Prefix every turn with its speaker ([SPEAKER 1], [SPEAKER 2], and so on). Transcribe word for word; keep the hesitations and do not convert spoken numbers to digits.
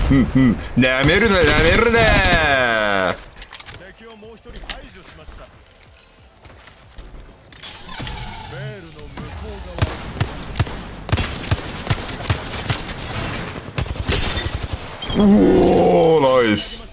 [SPEAKER 1] んうん。なめるな、なめるな。
[SPEAKER 2] 敵をもう一人排除しました。ベールの向こう側。
[SPEAKER 1] うおー、ナイス。